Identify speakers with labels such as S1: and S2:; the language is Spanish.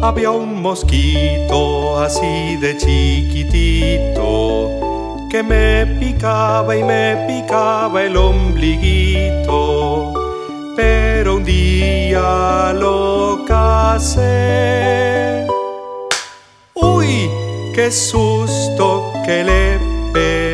S1: Había un mosquito así de chiquitito que me picaba y me picaba el ombliguito, pero un día lo casé. ¡Uy! ¡Qué susto que le pegué!